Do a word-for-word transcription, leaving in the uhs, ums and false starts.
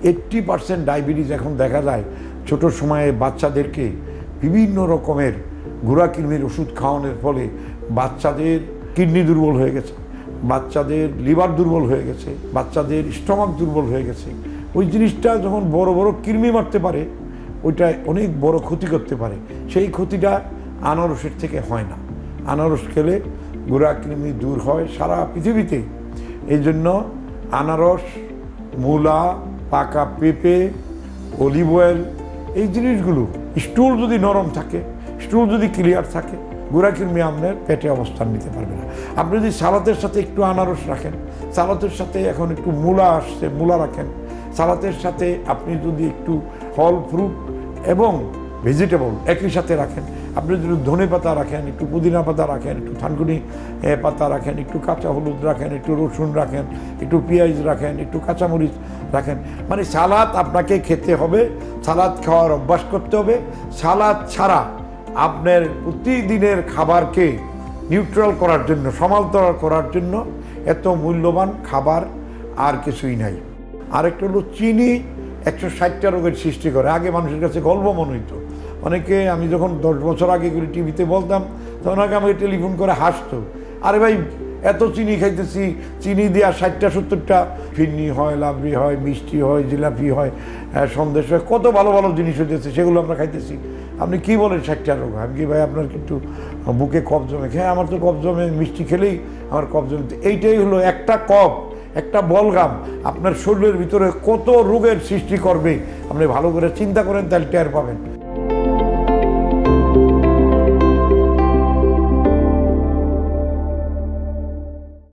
Eighty percent diabetes এখন দেখা যায় ছোট সময়ে বাচ্চাদেরকে বিভিন্ন রকমের ঘোড়া কৃমির ওষুধ খাওয়ানোর ফলে বাচ্চাদের কিডনি দুর্বল হয়ে গেছে, বাচ্চাদের লিভার দুর্বল হয়ে গেছে, বাচ্চাদের স্টমাক দুর্বল হয়ে গেছে। ওই জিনিসটা যখন বড় বড় কৃমি মারতে পারে ওইটা অনেক বড় ক্ষতি করতে পারে। সেই ক্ষতিটা আনারসের থেকে হয় না। আনারস খেলে ঘোড়া কৃমি দূর হয় সারা পৃথিবীতে। এই জন্য আনারস, মূলা, পাকা পেঁপে, অলিভ অয়েল, এই জিনিসগুলো, স্টুল যদি নরম থাকে, স্টুল যদি ক্লিয়ার থাকে, ঘোড়া কৃমি আপনার পেটে অবস্থান নিতে পারবে না। আপনি যদি সালাতের সাথে একটু আনারস রাখেন, সালাতের সাথে এখন একটু মূলা আসছে, মূলা রাখেন, সালাতের সাথে আপনি যদি একটু ফল ফ্রুট এবং ভেজিটেবল একই সাথে রাখেন, আপনি যদি ধনে পাতা রাখেন, একটু পুদিনা পাতা রাখেন, একটু থানকুনি পাতা রাখেন, একটু কাঁচা হলুদ রাখেন, একটু রসুন রাখেন, একটু পেঁয়াজ রাখেন, একটু কাঁচামরিচ রাখেন, মানে সালাদ আপনাকে খেতে হবে, সালাদ খাওয়ার অভ্যাস করতে হবে। সালাদ ছাড়া আপনার প্রতিদিনের খাবারকে নিউট্রাল করার জন্য, সমান্তরাল করার জন্য এত মূল্যবান খাবার আর কিছুই নাই। আরেকটা হলো চিনি একশো ষাটটা রোগের সৃষ্টি করে। আগে মানুষের কাছে গল্প মনে হইতো। অনেকে, আমি যখন দশ বছর আগে করে টিভিতে বলতাম তখন আগে আমাকে টেলিফোন করে হাসতো, আরে ভাই এত চিনি খাইতেছি, চিনি দেওয়া ষাটটা সত্তরটা ফিরনি হয়, লাবড়ি হয়, মিষ্টি হয়, জিলাপি হয়, সন্দেশ হয়, কত ভালো ভালো জিনিস হইতেছে, সেগুলো আমরা খাইতেছি। আপনি কি বলেন ষাটটা রোগ? আমি কি ভাই আপনার কিন্তু বুকে কফ জমে? হ্যাঁ, আমার তো কফ জমে, মিষ্টি খেলেই আমার কফ জমে। এইটাই হলো একটা কফ, একটা বলগাম আপনার শরীরের ভিতরে কত রোগের সৃষ্টি করবে, আপনি ভালো করে চিন্তা করেন, তাহলে টের পাবেন।